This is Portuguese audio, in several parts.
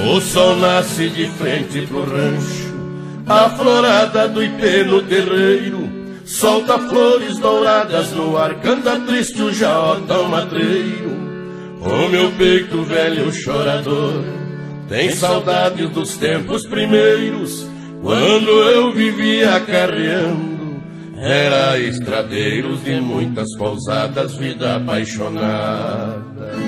O sol nasce de frente pro rancho, a florada do ipê no terreiro solta flores douradas no ar, canta triste o jaotão matreiro. O meu peito velho chorador tem saudades dos tempos primeiros, quando eu vivia carreando, era estradeiros de muitas pousadas, vida apaixonada.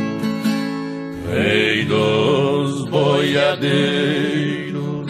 Rei dos boiadeiros,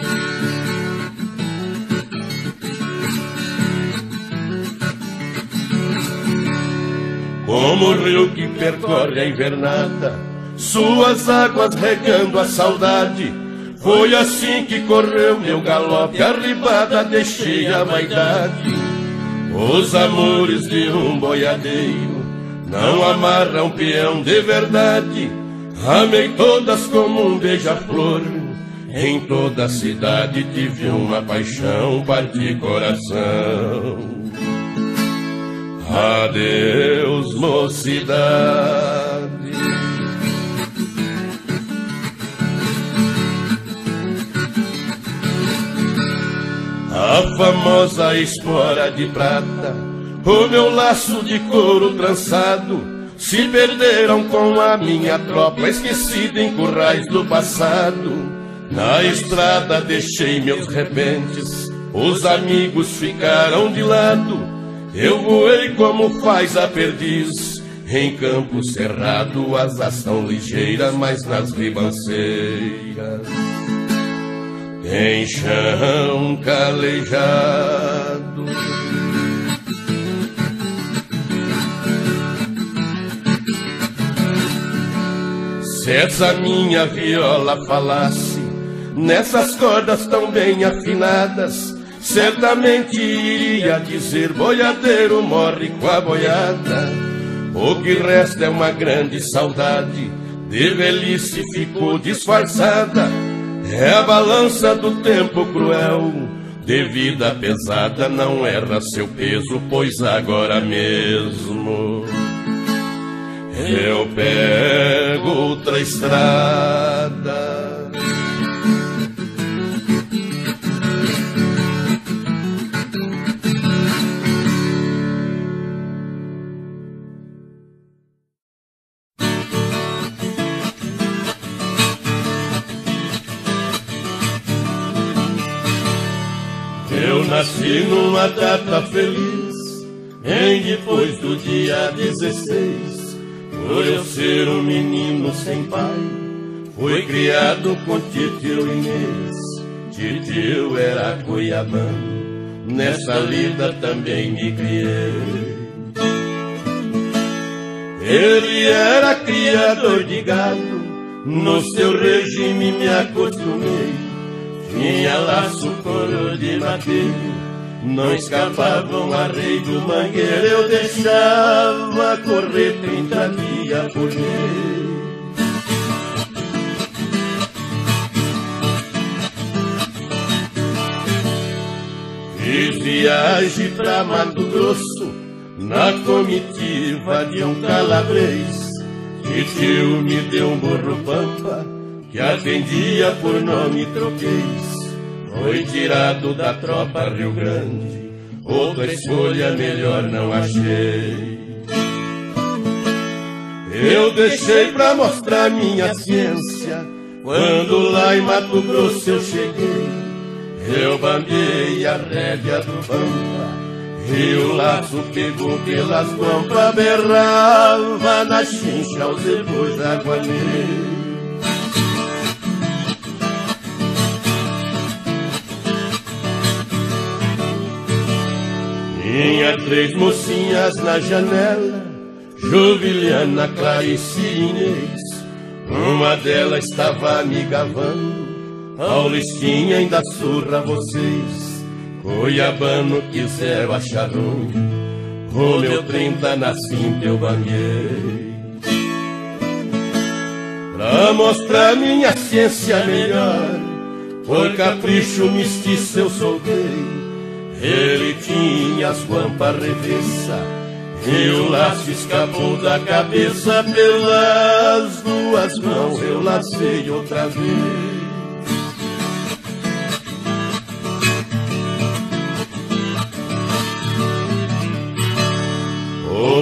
como o rio que percorre a invernada, suas águas regando a saudade. Foi assim que correu meu galope, arribada deixei a vaidade. Os amores de um boiadeiro não amarram peão de verdade. Amei todas como um beija-flor, em toda a cidade tive uma paixão, parti coração. Adeus, mocidade. A famosa espora de prata, o meu laço de couro trançado, se perderam com a minha tropa, esquecida em currais do passado. Na estrada deixei meus repentes, os amigos ficaram de lado. Eu voei como faz a perdiz, em campo cerrado, asas são ligeiras, mas nas ribanceiras tem chão calejado. Se essa minha viola falasse nessas cordas tão bem afinadas, certamente iria dizer: boiadeiro morre com a boiada. O que resta é uma grande saudade, de velhice ficou disfarçada. É a balança do tempo cruel, de vida pesada, não erra seu peso, pois agora mesmo eu pego outra estrada. Eu nasci numa data feliz, em depois do dia 16. Por eu ser um menino sem pai, fui criado com titio Inês. Titio era cuiabano, nessa lida também me criei. Ele era criador de gado, no seu regime me acostumei. Tinha laço couro de madeira, não escapavam a rei do mangueiro. Eu deixava correr 30 dias por mês. Fiz viagem pra Mato Grosso, na comitiva de um calabrês. Titio me deu um burro pampa, que atendia por nome Troquês. Foi tirado da tropa Rio Grande, outra escolha melhor não achei. Eu deixei pra mostrar minha ciência, quando lá em Mato Grosso eu cheguei. Eu bambeei a rédea do pampa, e o laço pegou pelas guampas, berrava na chincha aos depois da guaneira. Tinha 3 mocinhas na janela, Juviliana, Clarice e Inês. Uma delas estava me gavando, Paulistinha ainda surra vocês. Cuiabano quiser achar ruim, o meu 30 na cinta eu banhei. Pra mostrar minha ciência melhor, por capricho mestiço eu soltei. Ele tinha as guampas revessa, e o laço escapou da cabeça. Pelas 2 mãos eu lacei outra vez.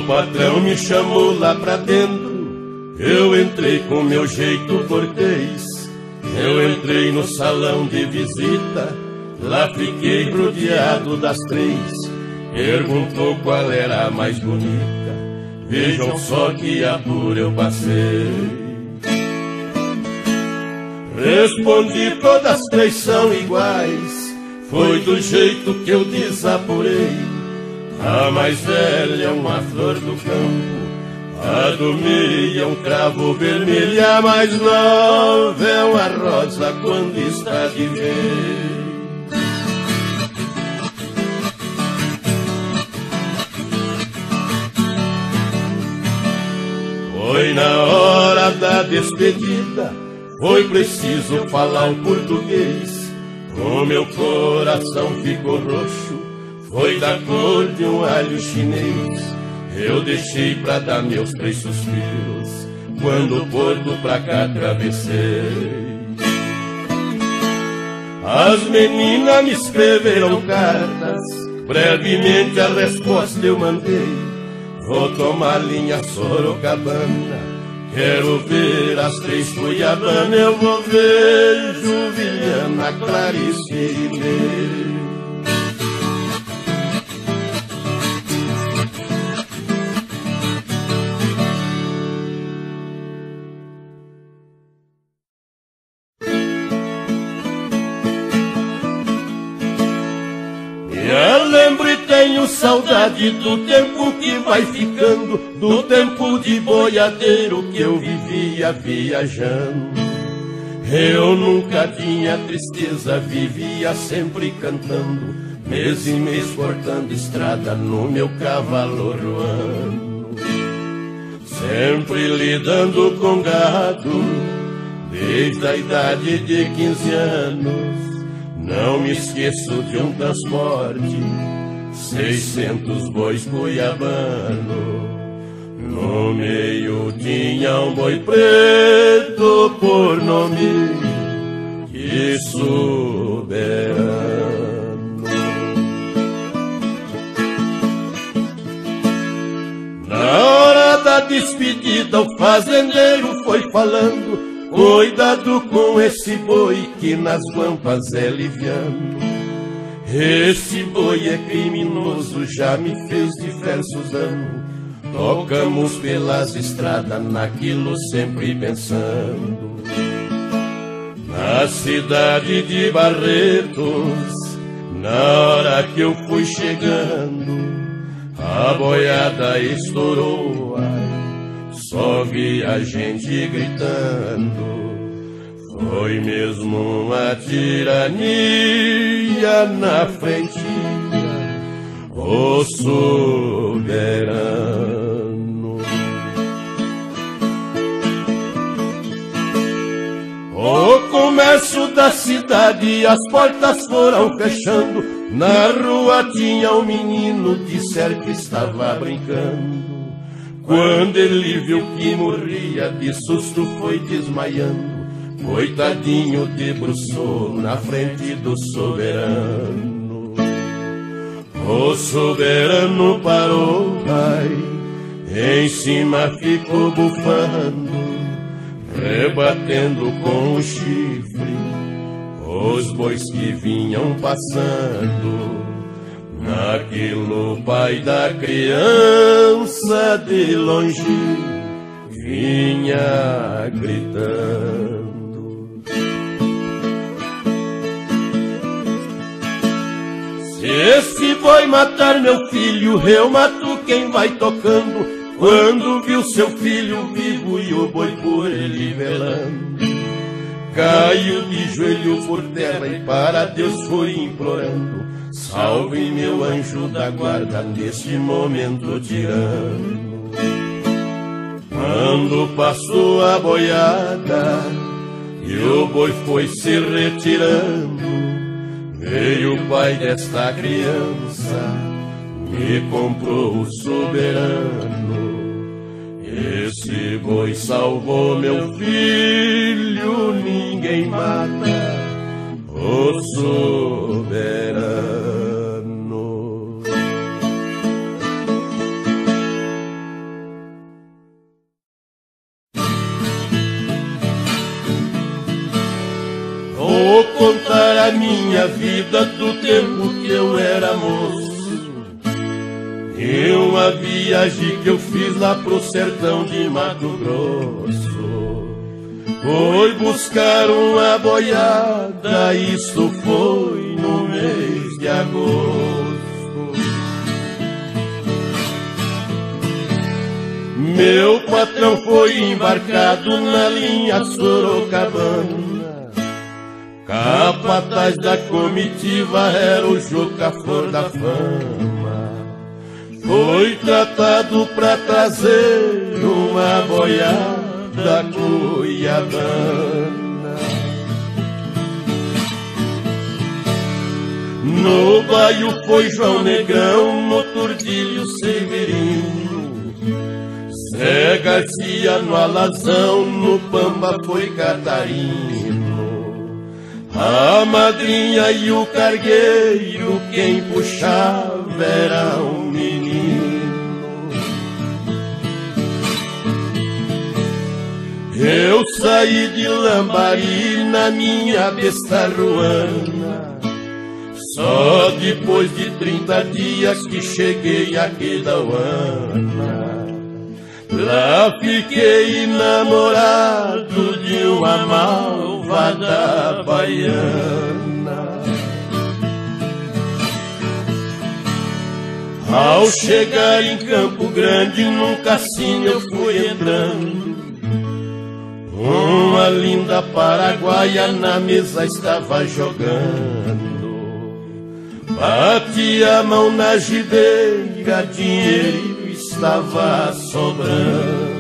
patrão me chamou lá pra dentro, eu entrei com meu jeito cortês. Eu entrei no salão de visita, lá fiquei rodeado das três. Perguntou qual era a mais bonita, vejam só que apuro eu passei. Respondi, todas três são iguais, foi do jeito que eu desapurei. A mais velha é uma flor do campo, a do meio é um cravo vermelho, e a mais nova é uma rosa quando está de vez. Foi na hora da despedida, foi preciso falar o português. O meu coração ficou roxo, foi da cor de um alho chinês. Eu deixei pra dar meus três suspiros, quando o porto pra cá atravessei. As meninas me escreveram cartas, brevemente a resposta eu mandei. Vou tomar linha Sorocabana, quero ver as três Cuiabana. Eu vou ver Juliana, Clarice e Inês. Eu lembro e tenho saudade do tempo que vai ficando, do tempo de boiadeiro que eu vivia viajando. Eu nunca tinha tristeza, vivia sempre cantando, mês em mês cortando estrada no meu cavalo ruano. Sempre lidando com gado, desde a idade de 15 anos. Não me esqueço de um transporte, 600 bois cuiabano. No meio tinha um boi preto por nome de Soberano. Na hora da despedida o fazendeiro foi falando: cuidado com esse boi que nas guampas é liviano. Esse boi é criminoso, já me fez diversos anos. Tocamos pelas estradas, naquilo sempre pensando. Na cidade de Barretos, na hora que eu fui chegando, a boiada estourou, só vi a gente gritando. Foi mesmo uma tirania na frente, o soberano. O comércio da cidade, as portas foram fechando. Na rua tinha um menino, disseram que estava brincando. Quando ele viu que morria, de susto foi desmaiando. Coitadinho debruçou na frente do soberano. O soberano parou, pai, em cima ficou bufando, rebatendo com o chifre os bois que vinham passando. Naquilo o pai da criança de longe vinha gritando. Se esse boi matar meu filho, eu mato quem vai tocando. Quando viu seu filho vivo e o boi por ele velando, caiu de joelho por terra e para Deus foi implorando: salve meu anjo da guarda neste momento tirano. Quando passou a boiada e o boi foi se retirando, veio o pai desta criança, me comprou o soberano. Esse boi salvou meu filho, ninguém mata o soberano. da minha vida do tempo que eu era moço. E uma viagem que eu fiz lá pro sertão de Mato Grosso, foi buscar uma boiada, isso foi no mês de agosto. Meu patrão foi embarcado na linha Sorocabana, capataz da comitiva era o Juca Flor da Fama. Foi tratado pra trazer uma boiada cuiabana. No baio foi João Negrão, no Tordilho Severino, Zé Garcia no Alazão, no Pamba foi Catarino. A madrinha e o cargueiro, quem puxava era um menino. Eu saí de Lambari na minha besta ruana, só depois de 30 dias que cheguei a Quidauana. Lá fiquei namorado de uma malvada baiana. Ao chegar em Campo Grande, num cassino eu fui entrando. Uma linda paraguaia na mesa estava jogando. Bati a mão na gibeira, dinheiro estava sobrando.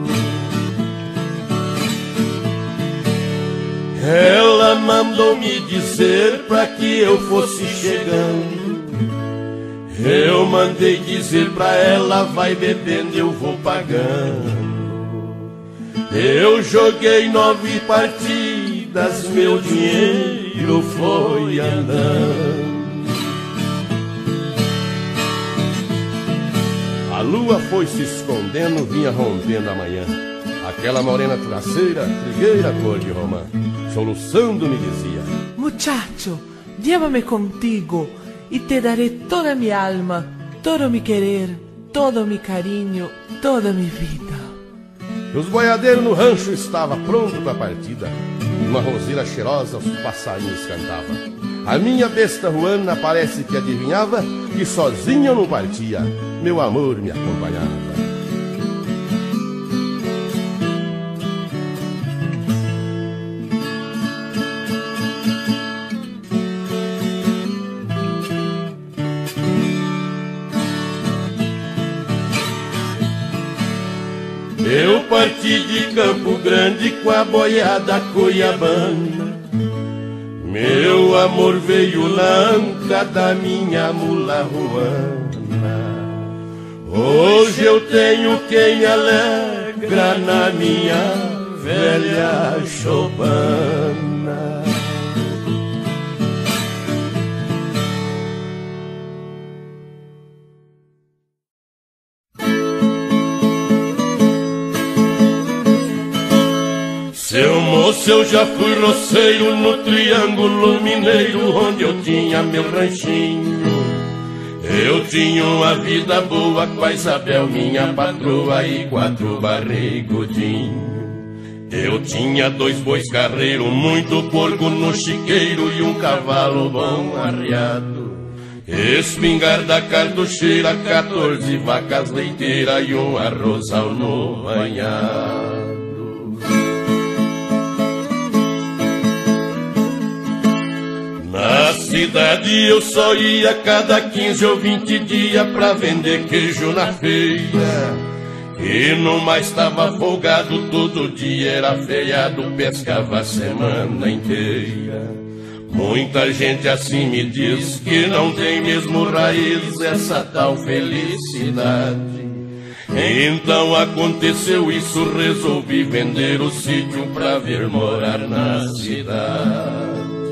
Ela mandou me dizer pra que eu fosse chegando. Eu mandei dizer pra ela, vai bebendo, eu vou pagando. Eu joguei 9 partidas, meu dinheiro foi andando. A lua foi se escondendo, vinha rompendo a manhã. Aquela morena traceira, trigueira cor de romã, soluçando me dizia: Muchacho, llévame contigo y te daré toda mi alma, todo mi querer, todo mi cariño, toda mi vida. Os boiadeiros no rancho estavam prontos para a partida. Uma roseira cheirosa os passarinhos cantavam. A minha besta ruana parece que adivinhava que sozinha eu não partia, meu amor me acompanhava. Eu parti de Campo Grande com a boiada cuiabana. Meu amor veio na anca da minha mula ruana. Hoje eu tenho quem me alegra na minha velha chopana. Seu moço, eu já fui roceiro no Triângulo Mineiro, onde eu tinha meu ranchinho. Eu tinha uma vida boa com a Isabel, minha patroa, e 4 barrigudinhos. Eu tinha 2 bois carreiros, muito porco no chiqueiro e um cavalo bom arriado. Espingarda cartucheira, 14 vacas leiteiras e um arrozal no banhado. Na cidade eu só ia cada 15 ou 20 dias pra vender queijo na feira. E no mais estava folgado, todo dia era feriado, pescava a semana inteira. Muita gente assim me diz que não tem mesmo raiz essa tal felicidade. Então aconteceu isso, resolvi vender o sítio pra vir morar na cidade.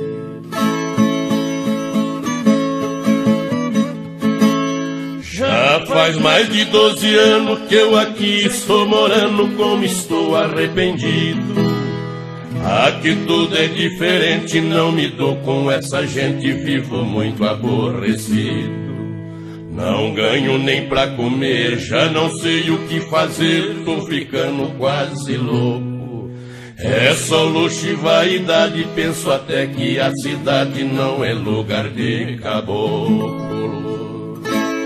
Já faz mais de 12 anos que eu aqui estou morando, como estou arrependido. Aqui tudo é diferente, não me dou com essa gente, vivo muito aborrecido. Não ganho nem pra comer, já não sei o que fazer, tô ficando quase louco. É só luxo e vaidade, penso até que a cidade não é lugar de caboclo.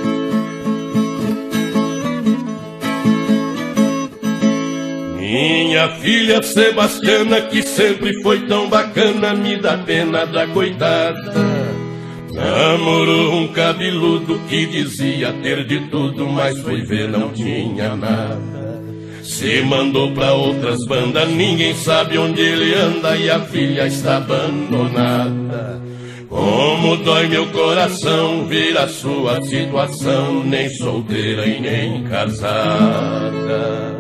Minha filha Sebastiana, que sempre foi tão bacana, me dá pena da coitada. Namorou um cabeludo que dizia ter de tudo, mas foi ver não tinha nada. Se mandou pra outras bandas, ninguém sabe onde ele anda e a filha está abandonada. Como dói meu coração ver a sua situação, nem solteira e nem casada.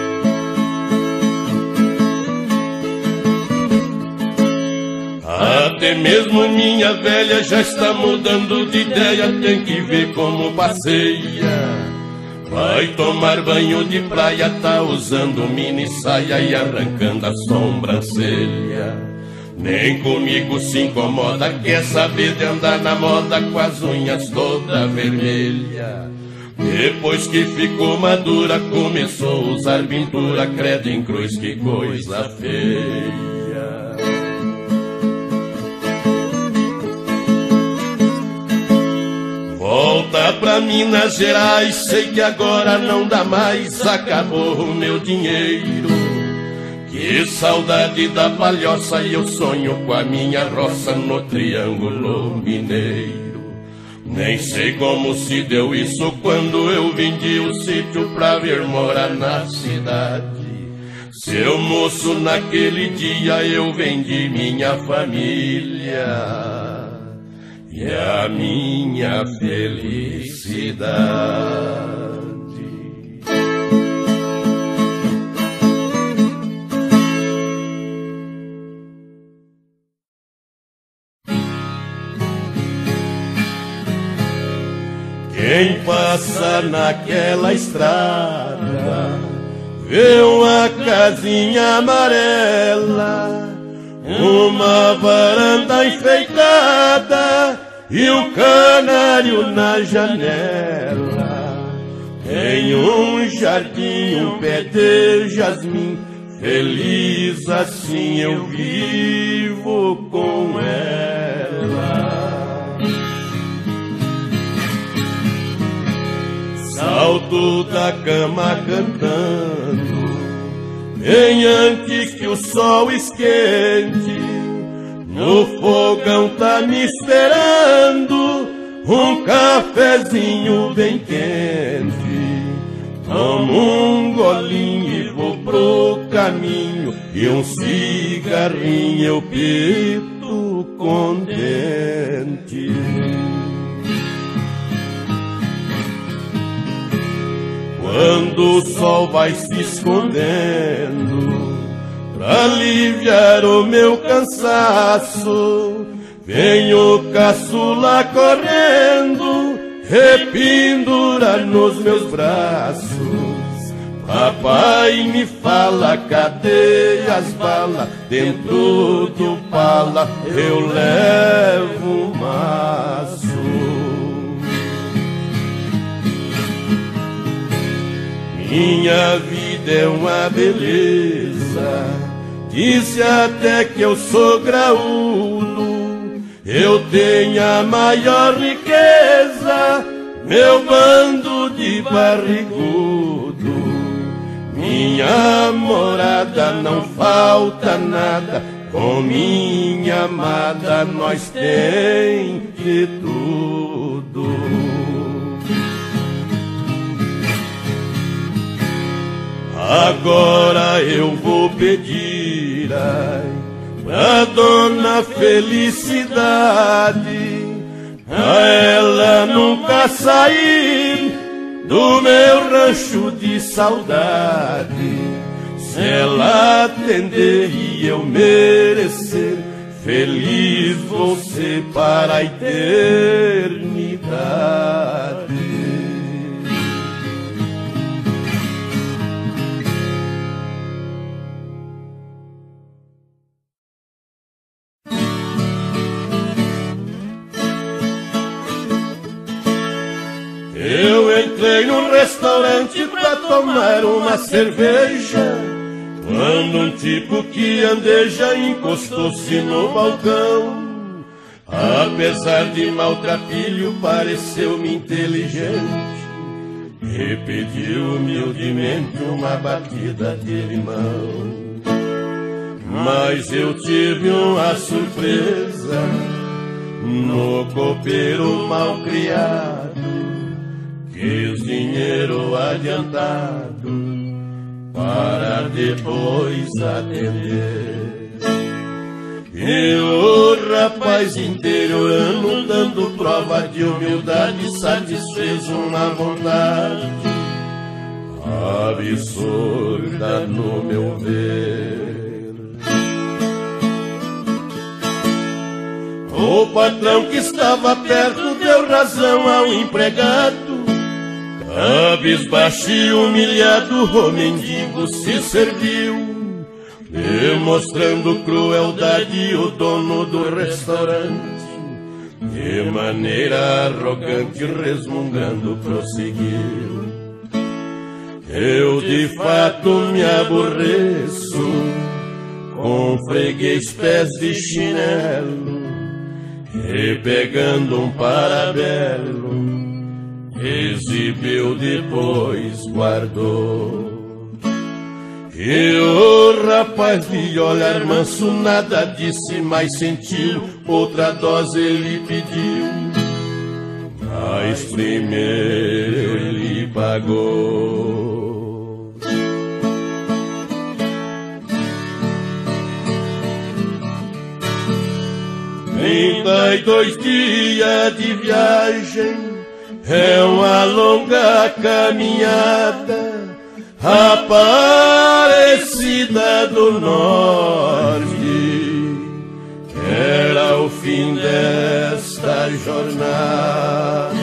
Até mesmo minha velha já está mudando de ideia, tem que ver como passeia. Vai tomar banho de praia, tá usando mini saia e arrancando a sobrancelha. Nem comigo se incomoda, quer saber de andar na moda com as unhas toda vermelha. Depois que ficou madura, começou a usar pintura, credo em cruz, que coisa feia. Volta pra Minas Gerais, sei que agora não dá mais, acabou o meu dinheiro. Que saudade da palhoça, e eu sonho com a minha roça no Triângulo Mineiro. Nem sei como se deu isso quando eu vendi o sítio pra vir morar na cidade. Seu moço, naquele dia eu vendi minha família e a minha felicidade. Quem passa naquela estrada vê uma casinha amarela, uma varanda enfeitada e o canário na janela. Tem um jardim, um pé de jasmim, feliz assim eu vivo com ela. Salto da cama cantando, bem antes que o sol esquente. No fogão tá me esperando um cafezinho bem quente. Tomo um golinho e vou pro caminho, e um cigarrinho eu pito contente. Quando o sol vai se escondendo, pra aliviar o meu cansaço, vem o caçula correndo, rependura nos meus braços. Papai me fala, cadê as balas? Dentro do pala eu levo um maço. Minha vida é uma beleza, disse até que eu sou graúdo. Eu tenho a maior riqueza, meu bando de barrigudo. Minha morada não falta nada, com minha amada nós tem de tudo. Agora eu vou pedir pra Dona Felicidade, pra ela nunca sair do meu rancho de saudade. Se ela atender e eu merecer, feliz vou ser para a eternidade. tomar uma cerveja, quando um tipo que andeja encostou-se no balcão. Apesar de maltrapilho, pareceu-me inteligente e pediu humildemente uma batida de limão. Mas eu tive uma surpresa no copeiro mal criado, quis dinheiro adiantado para depois atender. E o rapaz interiorano, dando prova de humildade, satisfez uma vontade absurda no meu ver. O patrão que estava perto deu razão ao empregado. Cabisbaixo e humilhado, o mendigo se serviu, demonstrando crueldade o dono do restaurante, de maneira arrogante, resmungando, prosseguiu: eu de fato me aborreço com freguês pés de chinelo, e pegando um parabelo, exibiu, depois guardou. E o rapaz de olhar manso nada disse, mas sentiu outra dose ele pediu, mas primeiro ele pagou. Trinta e 32 dias de viagem é uma longa caminhada, Aparecida do Norte, era o fim desta jornada.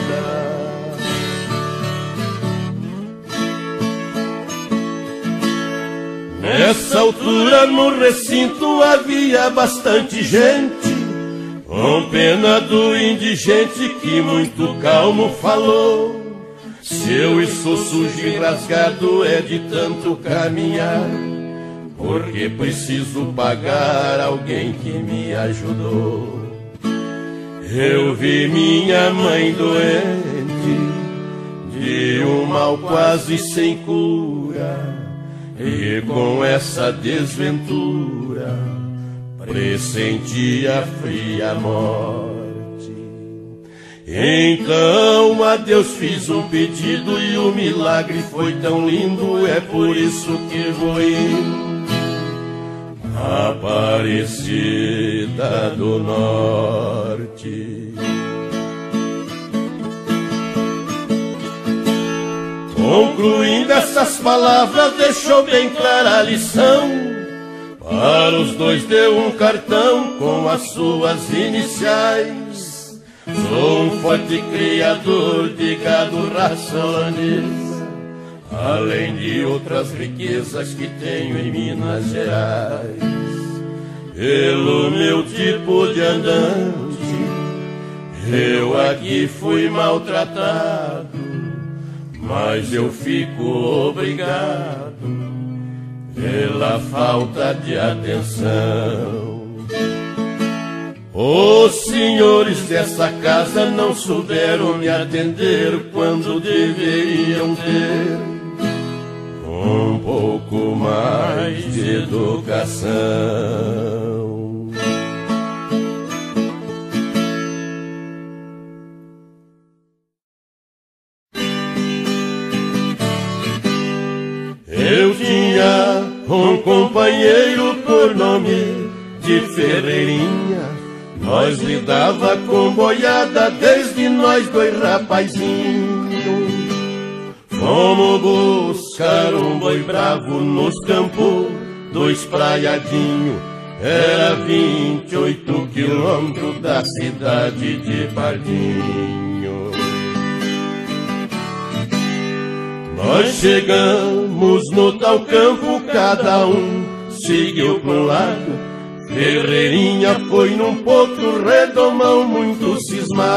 Nessa altura no recinto havia bastante gente, com pena do indigente que muito calmo falou: seu isso sujo e rasgado é de tanto caminhar, porque preciso pagar alguém que me ajudou. Eu vi minha mãe doente, de um mal quase sem cura, e com essa desventura pressenti a fria morte. Então a Deus fiz um pedido e o milagre foi tão lindo, é por isso que vou indo. Aparecida do Norte. Concluindo essas palavras, deixou bem clara a lição. Para os dois deu um cartão com as suas iniciais. Sou um forte criador de gado, raça holandesa, além de outras riquezas que tenho em Minas Gerais. Pelo meu tipo de andante, eu aqui fui maltratado, mas eu fico obrigado pela falta de atenção. Os senhores dessa casa não souberam me atender quando deveriam ter um pouco mais de educação. Eu tinha um companheiro por nome de Ferreirinha. Nós lidava com boiada desde nós dois rapazinhos. Fomos buscar um boi bravo nos campos do Espraiadinho. Era 28 quilômetros da cidade de Pardinho. Nós chegamos no tal campo, cada um seguiu para um lado. Ferreirinha foi num potro redomão muito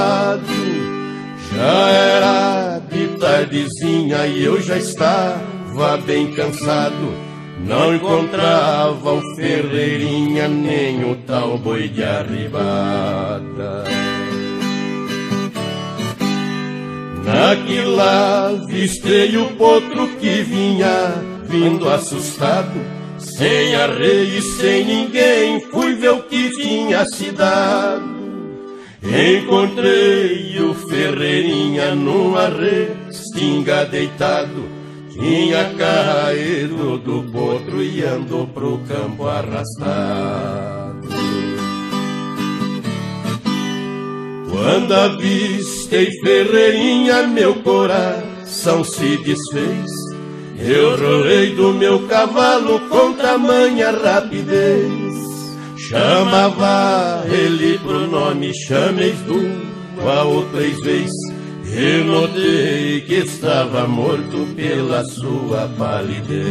cismado. Já era de tardezinha e eu já estava chegava bem cansado, não encontrava o Ferreirinha nem o tal boi de arribada. Naquela avistei o potro que vinha vindo assustado, sem arreio e sem ninguém, fui ver o que tinha se dado. Encontrei o Ferreirinha numa restinga deitado, tinha caído do potro e andou pro campo arrastado. Quando avistei Ferreirinha, meu coração se desfez. Eu rolei do meu cavalo com tamanha rapidez. Chamava ele pro nome, chamei duas ou três vezes. Eu notei que estava morto pela sua palidez.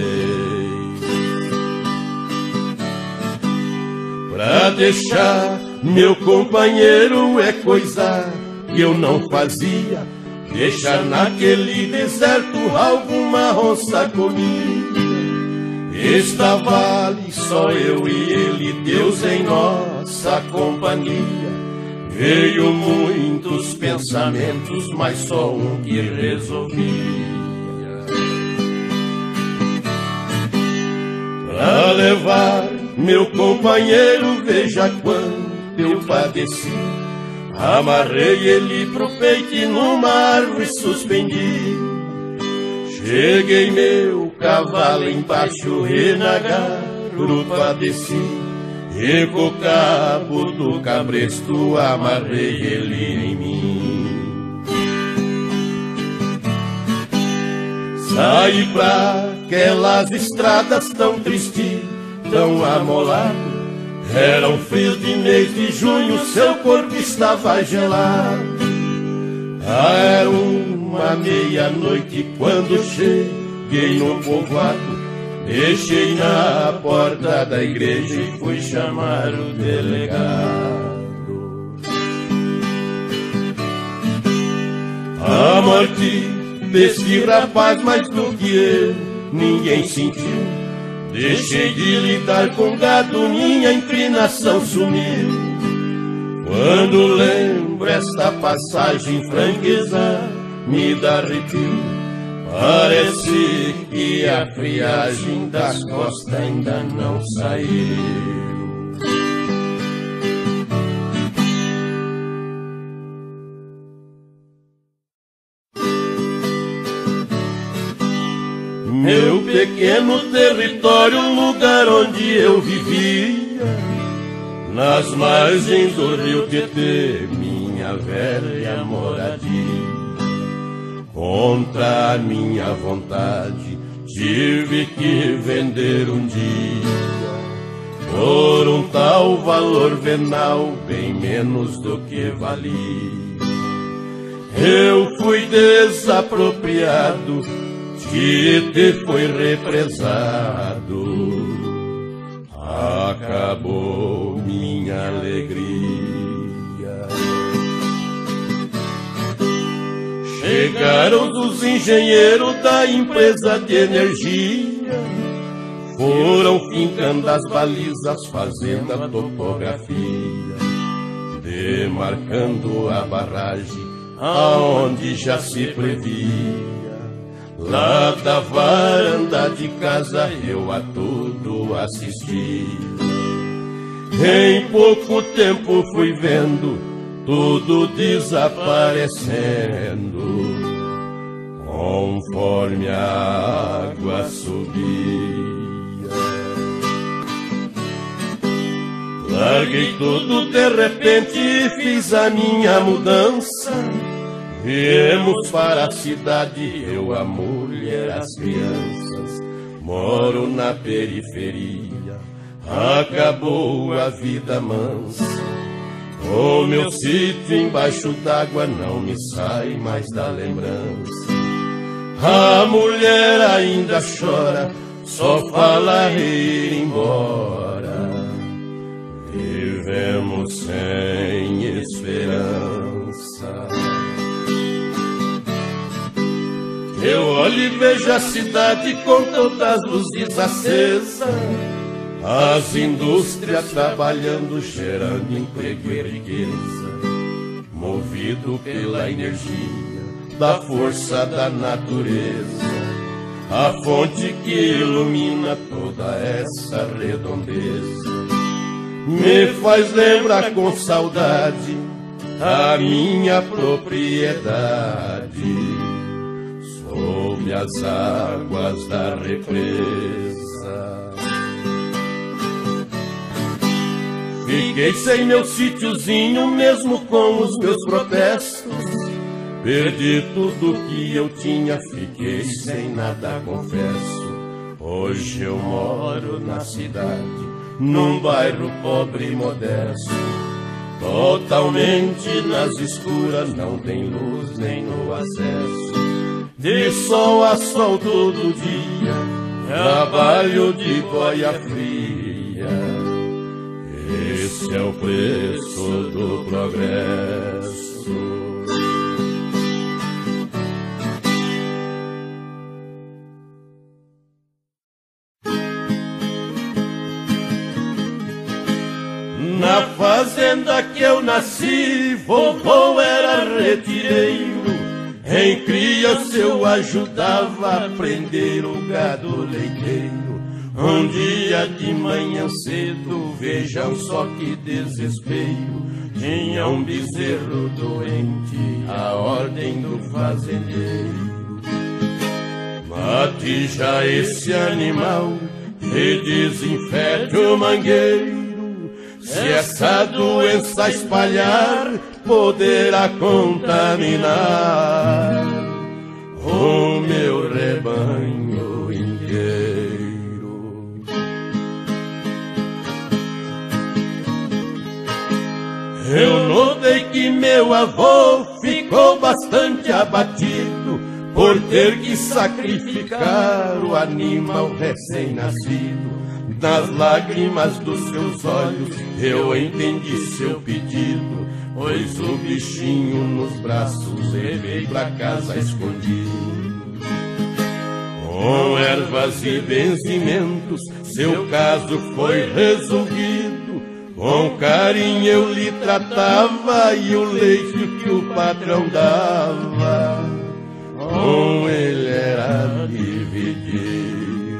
Pra deixar meu companheiro é coisa que eu não fazia, deixar naquele deserto alguma roça comigo. Estava ali só eu e ele, Deus em nossa companhia. Veio muitos pensamentos, mas só um que resolvia. Pra levar meu companheiro, veja quanto eu padeci. Amarrei ele pro peito e numa árvore suspendi. Cheguei meu cavalo embaixo e na garupa desci. E com o cabo do cabresto amarrei ele em mim. Saí pra aquelas estradas tão tristes, tão amolado. Era um frio de mês de junho, seu corpo estava gelado. Era uma meia-noite quando cheguei no povoado. Deixei na porta da igreja e fui chamar o delegado. A morte desse rapaz, mais do que eu, ninguém sentiu. Deixei de lidar com gado, minha inclinação sumiu. Quando lembro esta passagem, franqueza me dá arrepio. Parece que a friagem das costas ainda não saiu. Meu pequeno território, lugar onde eu vivia, nas margens do rio Tietê, minha velha moradia. Contra a minha vontade, tive que vender um dia, por um tal valor venal, bem menos do que valia. Eu fui desapropriado, Tietê foi represado, acabou minha alegria. Chegaram os engenheiros da empresa de energia, foram fincando as balizas, fazendo a topografia, demarcando a barragem aonde já se previa. Lá da varanda de casa eu a tudo assisti. Em pouco tempo fui vendo tudo desaparecendo, conforme a água subia. Larguei tudo de repente e fiz a minha mudança. Viemos para a cidade, eu, a mulher, as crianças. Moro na periferia, acabou a vida mansa. O meu sítio embaixo d'água não me sai mais da lembrança. A mulher ainda chora, só fala ir embora. Vivemos sem esperança. Eu olho Olhe e veja a cidade com todas as luzes acesas, as indústrias trabalhando, gerando emprego e riqueza, movido pela energia da força da natureza, a fonte que ilumina toda essa redondeza. Me faz lembrar com saudade a minha propriedade sob as águas da represa. Fiquei sem meu sítiozinho mesmo com os meus protestos, perdi tudo que eu tinha, fiquei sem nada, confesso. Hoje eu moro na cidade, num bairro pobre e modesto, totalmente nas escuras, não tem luz nem no acesso. De sol a sol todo dia, trabalho de boia fria, esse é o preço do progresso. Na fazenda que eu nasci, vovô era retireiro. Em criança eu ajudava a prender o gado leiteiro. Um dia de manhã cedo, vejam só que desespero, tinha um bezerro doente, a ordem do fazendeiro: mate já esse animal e desinfete o mangueiro. Se essa doença espalhar, poderá contaminar o meu rebanho inteiro. Eu notei que meu avô ficou bastante abatido por ter que sacrificar o animal recém-nascido. Nas lágrimas dos seus olhos eu entendi seu pedido, pois o bichinho nos braços levei pra casa escondido. Com ervas e benzimentos seu caso foi resolvido, com carinho eu lhe tratava e o leite que o patrão dava com ele era dividido.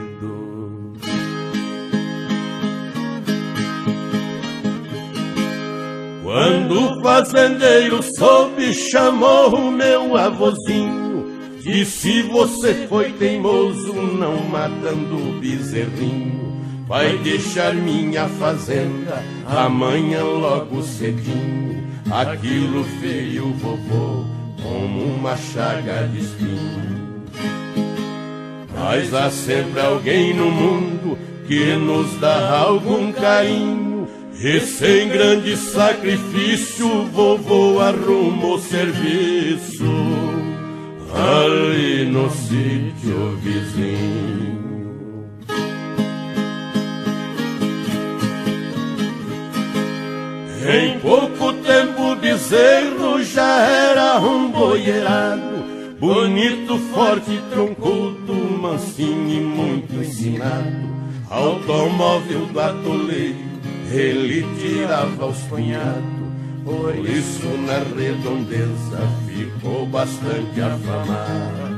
Quando o fazendeiro soube, chamou o meu avôzinho, disse: você foi teimoso não matando o bezerrinho, vai deixar minha fazenda amanhã logo cedinho. Aquilo veio o vovô como uma chaga de espinho. Mas há sempre alguém no mundo que nos dá algum carinho, e sem grande sacrifício o vovô arrumou serviço ali no sítio vizinho. Em pouco tempo o bezerro já era um boieirado, bonito, forte, troncudo, mansinho e muito ensinado. Automóvel do atoleiro ele tirava os punhados, por isso na redondeza ficou bastante afamado.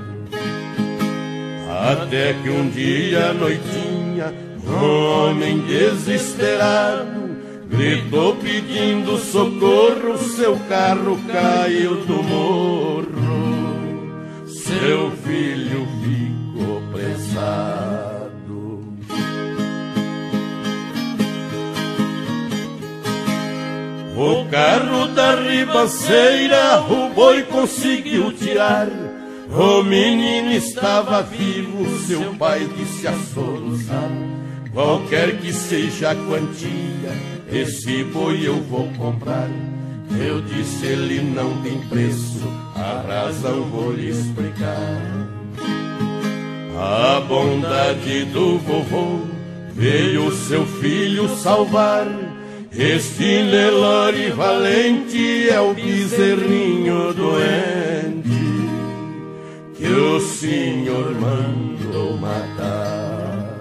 Até que um dia à noitinha um homem desesperado gritou pedindo socorro, seu carro caiu do morro, seu filho ficou prensado. O carro da ribanceira o boi conseguiu tirar, o menino estava vivo, seu pai disse a soluçar: qualquer que seja a quantia, esse boi eu vou comprar. Eu disse: ele não tem preço, a razão vou lhe explicar. A bondade do vovô veio seu filho salvar. Este Nelore valente é o bezerrinho doente que o senhor mandou matar.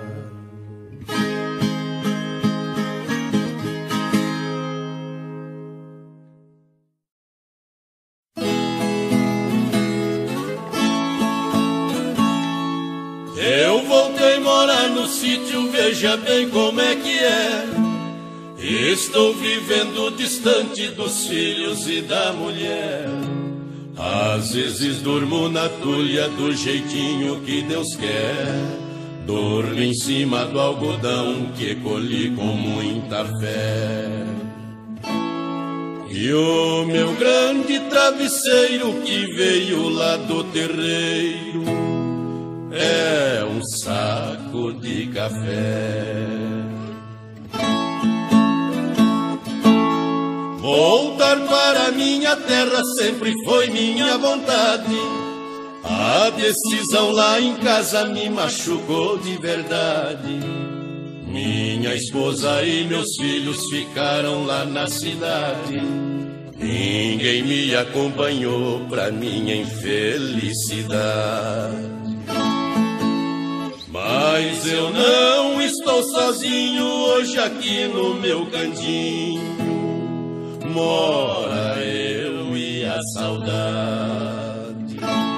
Eu voltei morar no sítio, veja bem como é que é. Estou vivendo distante dos filhos e da mulher. Às vezes durmo na tulha do jeitinho que Deus quer. Durmo em cima do algodão que colhi com muita fé. E o meu grande travesseiro que veio lá do terreiro é um saco de café. Voltar para minha terra sempre foi minha vontade. A decisão lá em casa me machucou de verdade. Minha esposa e meus filhos ficaram lá na cidade. Ninguém me acompanhou pra minha infelicidade. Mas eu não estou sozinho hoje aqui no meu cantinho. Mora eu e a saudade.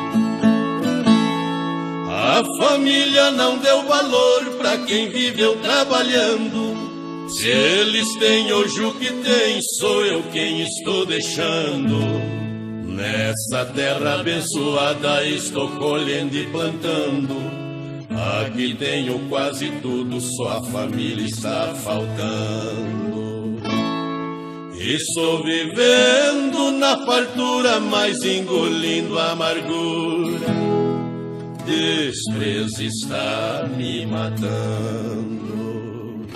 A família não deu valor pra quem viveu trabalhando. Se eles têm hoje o que tem, sou eu quem estou deixando. Nessa terra abençoada estou colhendo e plantando. Aqui tenho quase tudo, só a família está faltando. Estou vivendo na fartura, mas engolindo a amargura. Desprezo está me matando.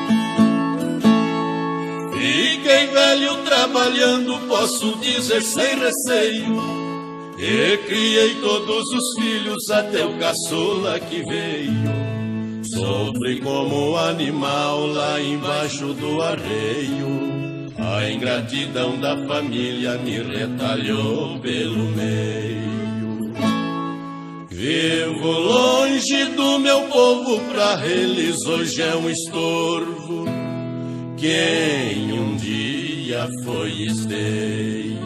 Fiquei velho trabalhando, posso dizer sem receio. E criei todos os filhos, até o caçula que veio. Sofri como animal lá embaixo do arreio. A ingratidão da família me retalhou pelo meio. Vivo longe do meu povo, pra eles hoje é um estorvo. Quem um dia foi esteio.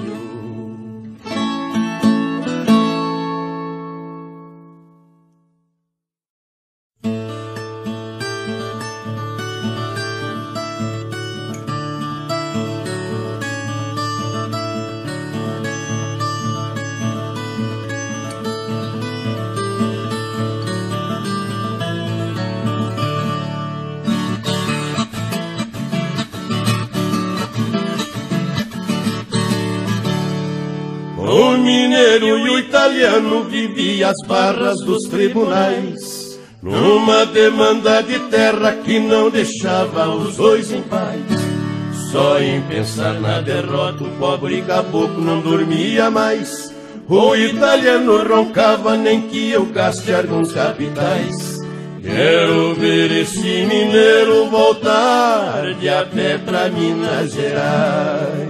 O mineiro e o italiano viviam as barras dos tribunais, numa demanda de terra que não deixava os dois em paz. Só em pensar na derrota o pobre caboclo não dormia mais. O italiano roncava, nem que eu gaste alguns capitais. Quero ver esse mineiro voltar de a pé pra Minas Gerais.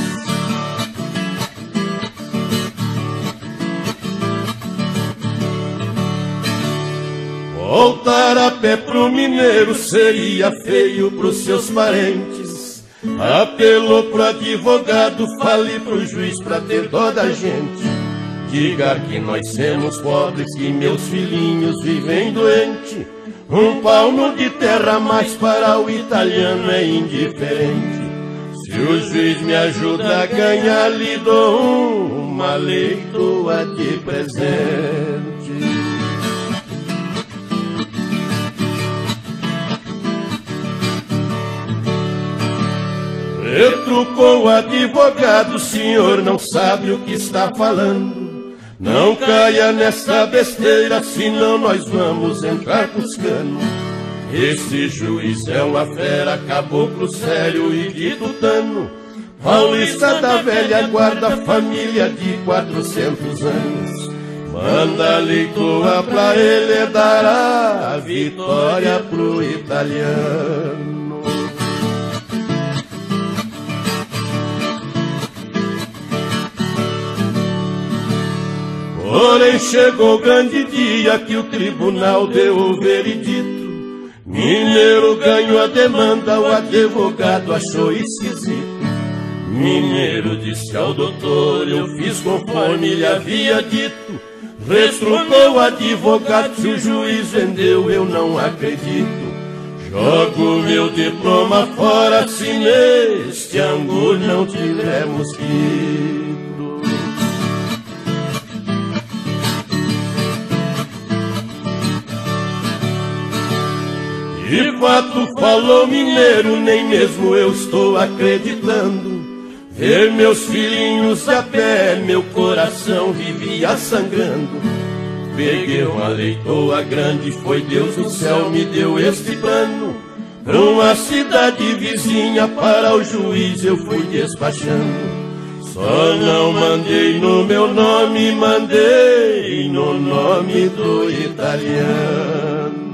Voltar a pé pro mineiro seria feio pros seus parentes. Apelou pro advogado, fale pro juiz pra ter dó da gente. Diga que nós somos pobres, que meus filhinhos vivem doente. Um palmo de terra mais para o italiano é indiferente. Se o juiz me ajuda a ganhar, lhe dou uma leitoa de presente. Retrucou o advogado, o senhor não sabe o que está falando. Não caia nessa besteira, senão nós vamos entrar pros canos. Esse juiz é uma fera, caboclo sério e de tutano. Paulista da velha guarda, família de 400 anos. Manda a leitoa pra ele dar a vitória pro italiano. Porém chegou o grande dia que o tribunal deu o veredito. Mineiro ganhou a demanda, o advogado achou esquisito. Mineiro disse ao doutor, eu fiz conforme ele havia dito. Retrucou o advogado, se o juiz vendeu, eu não acredito. Jogo meu diploma fora se neste ângulo não tiver mosquito. De fato falou mineiro, nem mesmo eu estou acreditando. Ver meus filhinhos a pé, meu coração vivia sangrando. Peguei uma leitoa grande, foi Deus no céu me deu este plano. Pra uma cidade vizinha, para o juiz eu fui despachando. Só não mandei no meu nome, mandei no nome do italiano.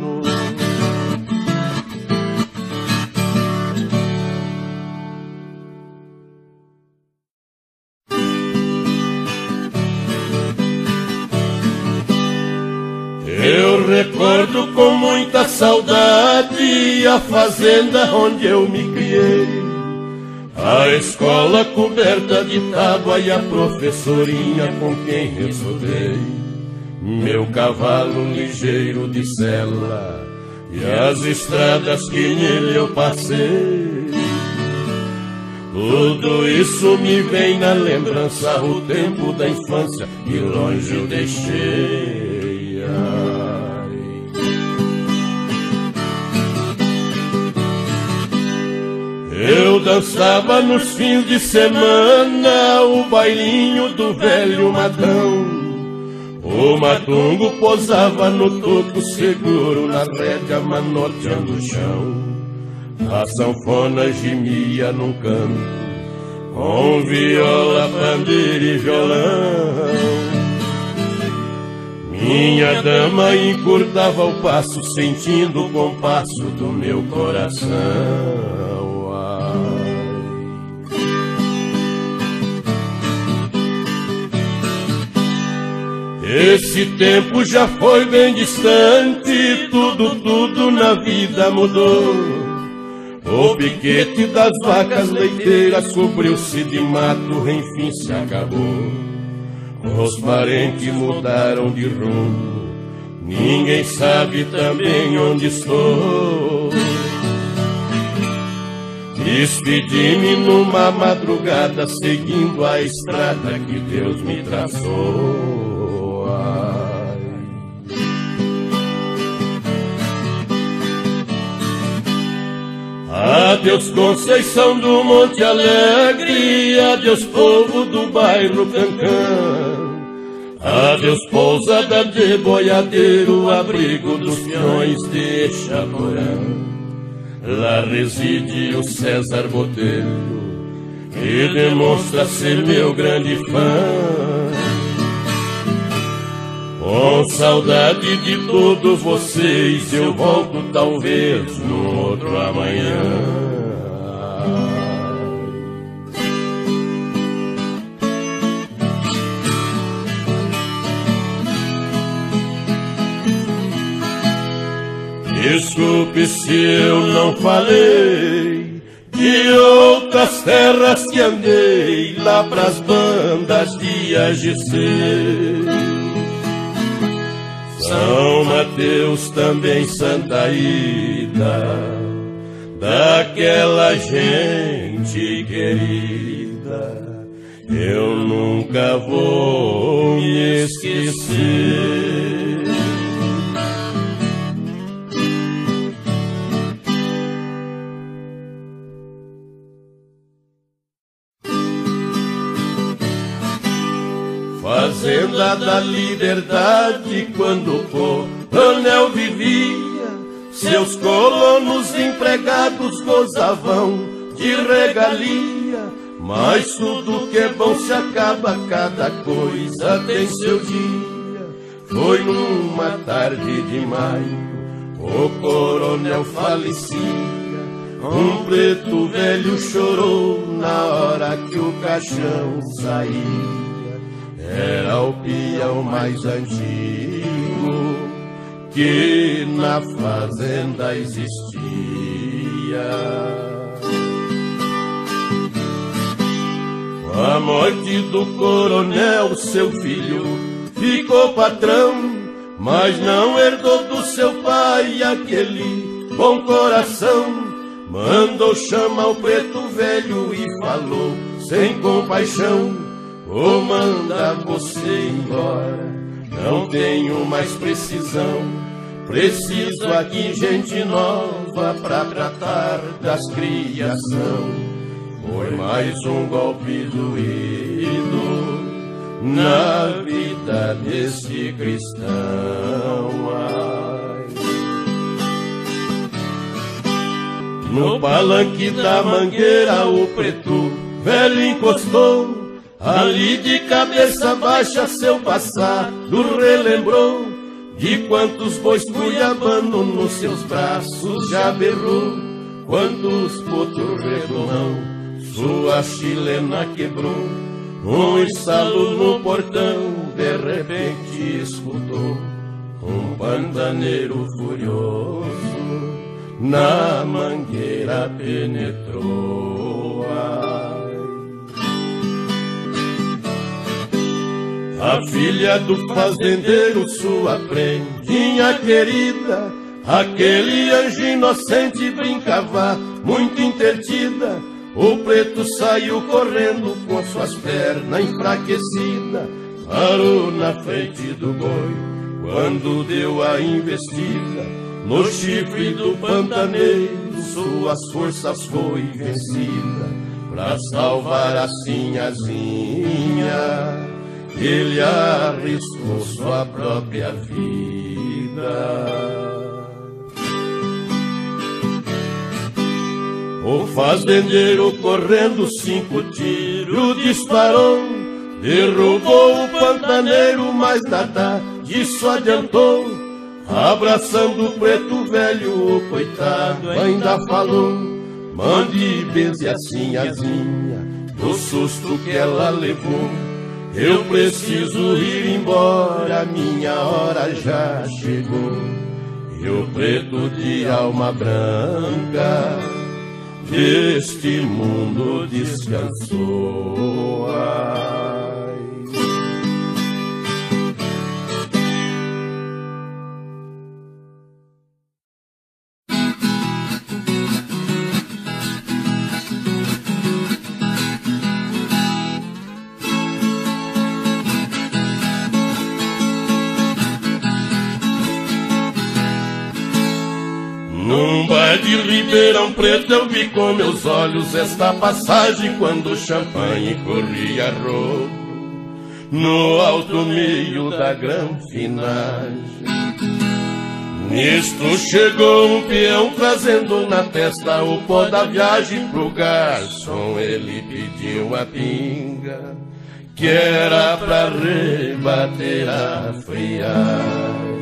Eu recordo com muita saudade a fazenda onde eu me criei, a escola coberta de tábua e a professorinha com quem estudei, meu cavalo ligeiro de sela e as estradas que nele eu passei. Tudo isso me vem na lembrança, o tempo da infância que longe eu deixei. Eu dançava nos fins de semana o bailinho do velho matão. O matungo posava no toco seguro, na rédea manoteando o chão. A sanfona gemia num canto, com viola, pandeiro e violão. Minha dama encurtava o passo, sentindo o compasso do meu coração. Esse tempo já foi bem distante, tudo na vida mudou. O piquete das vacas leiteiras cobriu-se de mato, enfim se acabou. Os parentes mudaram de rumo, ninguém sabe também onde estou. Despedi-me numa madrugada, seguindo a estrada que Deus me traçou. Adeus Conceição do Monte Alegre, adeus povo do bairro Cancã, adeus pousada de boiadeiro, abrigo dos peões de Chaporã. Lá reside o César Botelho, que demonstra ser meu grande fã. Com saudade de todos vocês, eu volto talvez no outro amanhã. Desculpe se eu não falei de outras terras que andei lá pras bandas de AGC. São Mateus, também Santa Ida, daquela gente querida, eu nunca vou me esquecer. Fazenda da Liberdade, quando o coronel vivia, seus colonos empregados gozavam de regalia. Mas tudo que é bom se acaba, cada coisa tem seu dia. Foi numa tarde de maio, o coronel falecia. Um preto velho chorou na hora que o caixão saía. era o peão mais antigo que na fazenda existia. Com a morte do coronel, seu filho ficou patrão, mas não herdou do seu pai aquele bom coração. Mandou chamar o preto velho e falou sem compaixão: vou mandar você embora, não tenho mais precisão. Preciso aqui gente nova pra tratar das criação. Foi mais um golpe doído na vida desse cristão. Ai. No palanque da mangueira o preto velho encostou, ali de cabeça baixa seu passado relembrou, de quantos bois cuiabano nos seus braços já berrou, quantos potros redondão sua chilena quebrou. Um estalo no portão de repente escutou, um pantaneiro furioso na mangueira penetrou. Ai. A filha do fazendeiro, sua prendinha querida, aquele anjo inocente brincava muito entretida. O preto saiu correndo com suas pernas enfraquecidas, parou na frente do boi quando deu a investida. No chifre do pantaneiro suas forças foi vencida. Pra salvar a sinhazinha ele arriscou sua própria vida. O fazendeiro correndo 5 tiros disparou, derrubou o pantaneiro, mas nada disso adiantou. Abraçando o preto velho, o coitado ainda falou: mande benzer a sinhazinha do susto que ela levou. Eu preciso ir embora, minha hora já chegou. E o preto de alma branca deste mundo descansou. Ai. Num bar de Ribeirão Preto eu vi com meus olhos esta passagem, quando o champanhe corria rodo no alto meio da granfinagem. Nisto chegou um peão trazendo na testa o pó da viagem. Pro garçom ele pediu a pinga, que era pra rebater a friagem.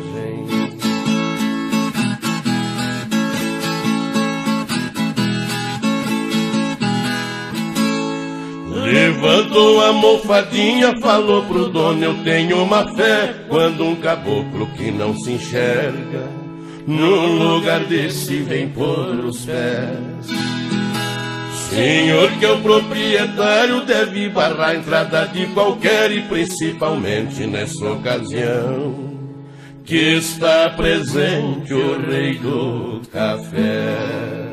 Levantou a mofadinha, falou pro dono: eu tenho uma fé quando um caboclo que não se enxerga num lugar desse vem pôr os pés. Senhor, que é o proprietário, deve barrar a entrada de qualquer, e principalmente nessa ocasião que está presente o rei do café.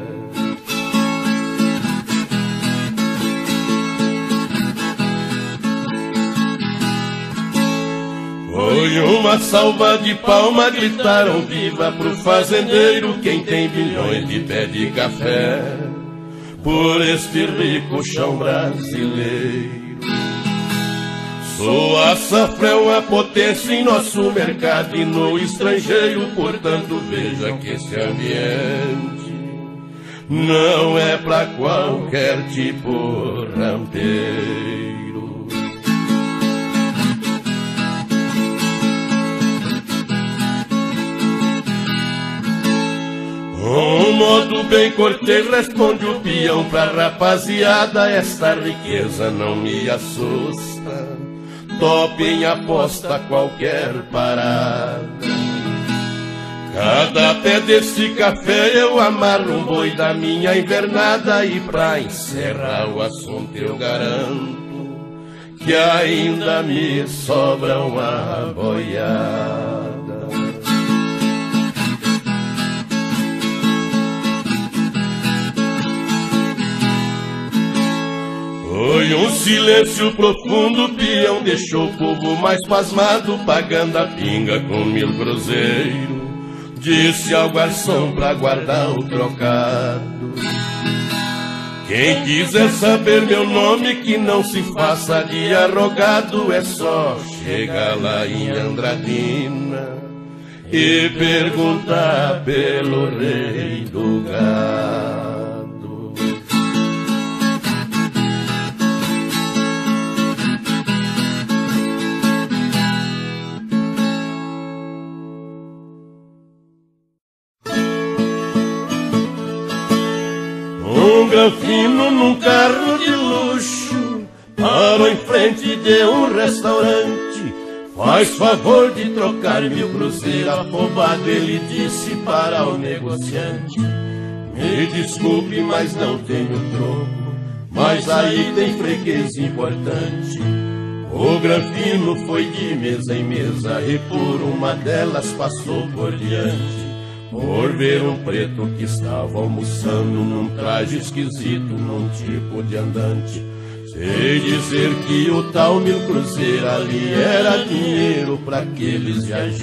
Foi uma salva de palmas, gritaram viva pro fazendeiro, quem tem bilhões de pé de café por este rico chão brasileiro. Sua safra é uma potência em nosso mercado e no estrangeiro, portanto veja que esse ambiente não é pra qualquer tipo rampeiro. Um modo bem cortês responde o peão pra rapaziada: esta riqueza não me assusta, tope em aposta qualquer parada. Cada pé desse café eu amarro um boi da minha invernada. E pra encerrar o assunto eu garanto que ainda me sobra uma boiada. Foi um silêncio profundo, o peão deixou o povo mais pasmado, pagando a pinga com 1000 cruzeiros. Disse ao garçom pra guardar o trocado: quem quiser saber meu nome, que não se faça de arrogado. É só chegar lá em Andradina e perguntar pelo rei do gado. Um granfino num carro de luxo parou em frente de um restaurante. Faz favor de trocar 1000 cruzeiros. Afobado ele disse para o negociante: me desculpe, mas não tenho troco, mas aí tem freguês importante. O granfino foi de mesa em mesa e por uma delas passou por diante, por ver um preto que estava almoçando num traje esquisito, num tipo de andante. Sei dizer que o tal 1000 cruzeiros ali era dinheiro para aqueles viajantes.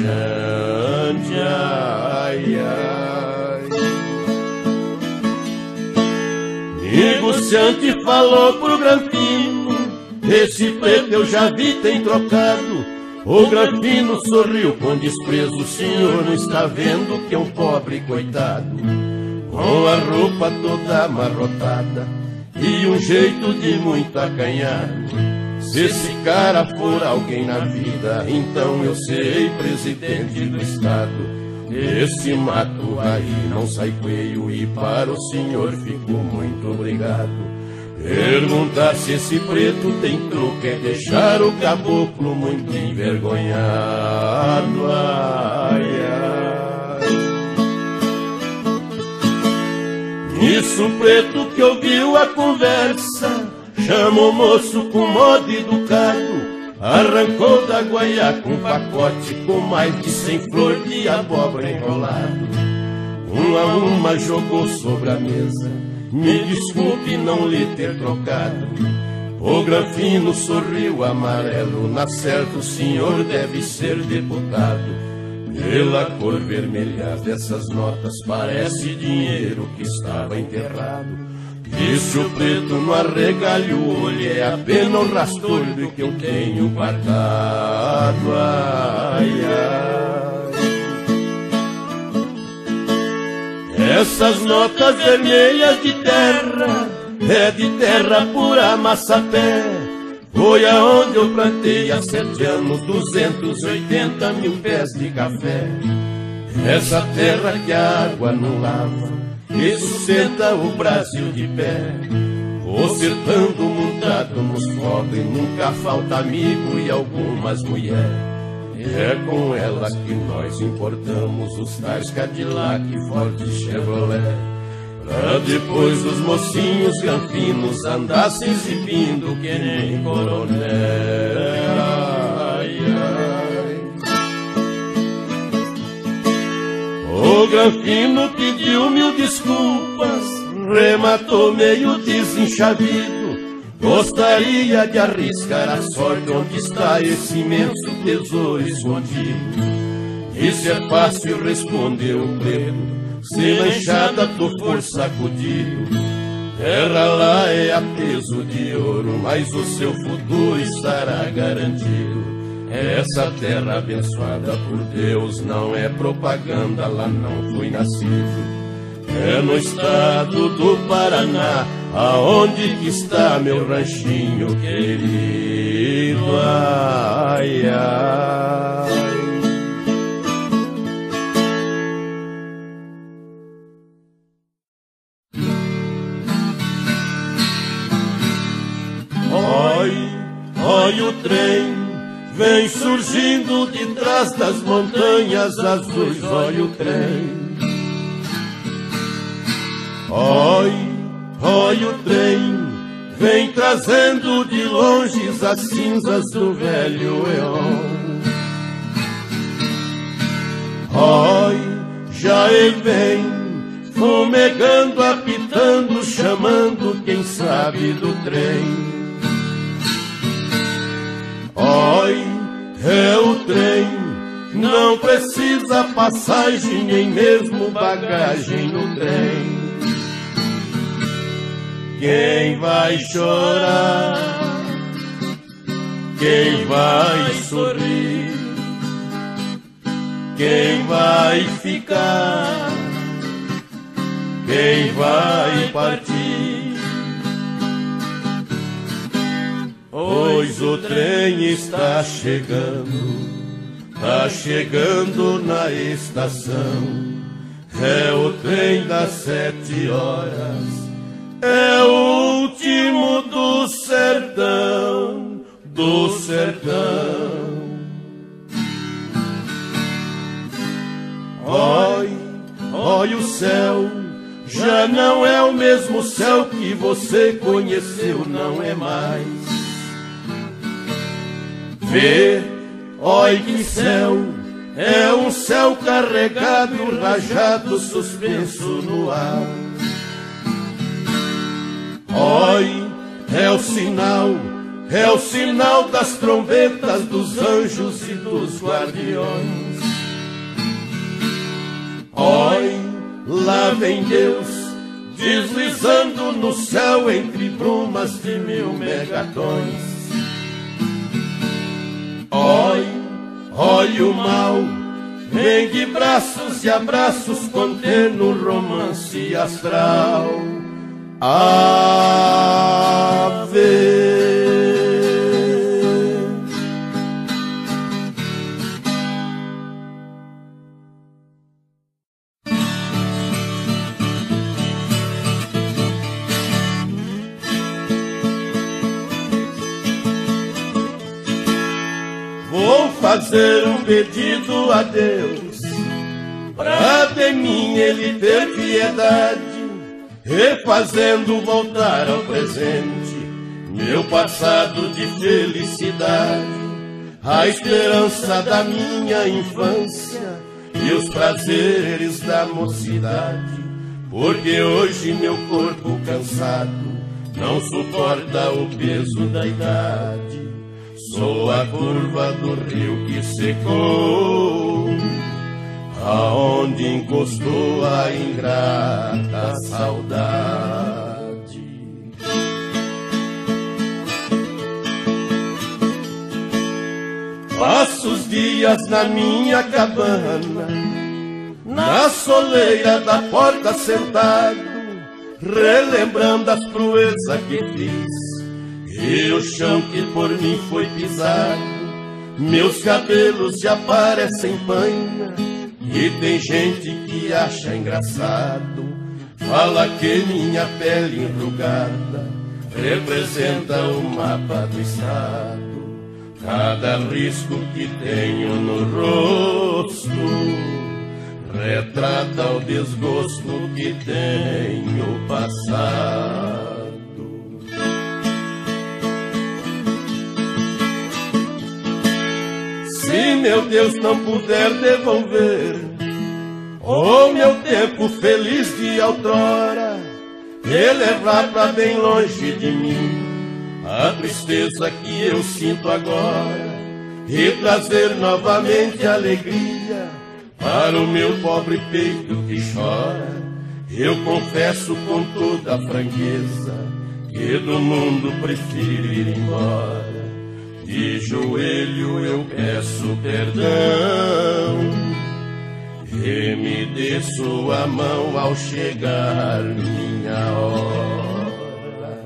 Ai, ai. Negociante falou pro granfino: esse preto eu já vi, tem trocado. O granfino sorriu com desprezo: o senhor não está vendo que é um pobre coitado, com a roupa toda amarrotada e um jeito de muito acanhado. Se esse cara for alguém na vida, então eu serei presidente do estado. Esse mato aí não sai coelho e para o senhor fico muito obrigado. Perguntar se esse preto tem truque é deixar o caboclo muito envergonhado. Ai, ai. Nisso o preto que ouviu a conversa chamou o moço com modo educado, arrancou da guaiaca um pacote com mais de 100 flores de abóbora enrolado. Uma a uma jogou sobre a mesa: me desculpe não lhe ter trocado. O granfino sorriu amarelo: na certa o senhor deve ser deputado. Pela cor vermelha dessas notas parece dinheiro que estava enterrado. Disse o preto no arregalho o olho: é apenas o rascunho que eu tenho guardado. Ai, ai. Essas notas vermelhas de terra é de terra pura massapé. Foi aonde eu plantei há 7 anos 280 mil pés de café. Essa terra que a água não lava e sustenta o Brasil de pé. Consertando montado nos pobres, nunca falta amigo e algumas mulheres. É com ela que nós importamos os tais Cadillac, Ford e Chevrolet, pra depois os mocinhos granfinos andassem exibindo que nem coronel. Ai, ai. O granfino pediu 1000 desculpas, rematou meio desenchavido. Gostaria de arriscar a sorte onde está esse imenso tesouro escondido. Isso é fácil, respondeu o preto, se lanchada tu for sacudido. Terra lá é a peso de ouro, mas o seu futuro estará garantido. Essa terra abençoada por Deus não é propaganda, lá não fui nascido. É no estado do Paraná, aonde que está meu ranchinho querido. Ai, ai. Oi, oi o trem vem surgindo de trás das montanhas azuis, olha o trem. Olha o trem, vem trazendo de longe as cinzas do velho eon. Já ele vem, fumegando, apitando, chamando quem sabe do trem. É o trem, não precisa passagem, nem mesmo bagagem no trem. Quem vai chorar, quem vai sorrir, quem vai ficar, quem vai partir, pois o trem está chegando na estação. É o trem das 7 horas, é o último do sertão, do sertão. Olha o céu, já não é o mesmo céu que você conheceu, não é mais. Vê, olha que céu, é um céu carregado, rajado, suspenso no ar. É o sinal das trombetas dos anjos e dos guardiões. Lá vem Deus, deslizando no céu entre brumas de 1000 megatons. Olha o mal, vem de braços e abraços contendo um romance astral. Ave. Vou fazer um pedido a Deus, pra de mim ele ter piedade, refazendo voltar ao presente meu passado de felicidade, a esperança da minha infância e os prazeres da mocidade, porque hoje meu corpo cansado não suporta o peso da idade. Sou a curva do rio que secou, aonde encostou a ingrata saudade. Passo os dias na minha cabana, na soleira da porta sentado, relembrando as proezas que fiz e o chão que por mim foi pisado. Meus cabelos já parecem panha e tem gente que acha engraçado. Fala que minha pele enrugada representa o mapa do estado. Cada risco que tenho no rosto retrata o desgosto que tenho passado. Se meu Deus não puder devolver o meu tempo feliz de outrora, e levar pra bem longe de mim a tristeza que eu sinto agora, e trazer novamente alegria para o meu pobre peito que chora, eu confesso com toda a franqueza que do mundo prefiro ir embora. De joelho eu peço perdão e me dê sua mão ao chegar minha hora.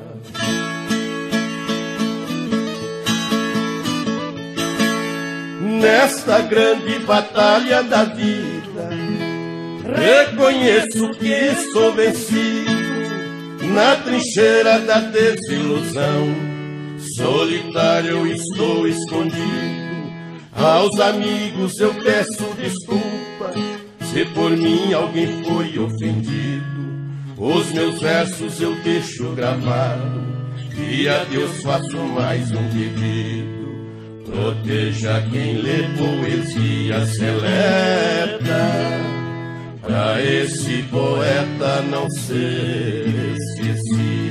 Nesta grande batalha da vida, reconheço que sou vencido na trincheira da desilusão. Solitário estou escondido Aos amigos eu peço desculpa se por mim alguém foi ofendido. Os meus versos eu deixo gravado e a Deus faço mais um pedido. Proteja quem lê poesia seleta, pra esse poeta não ser esquecido.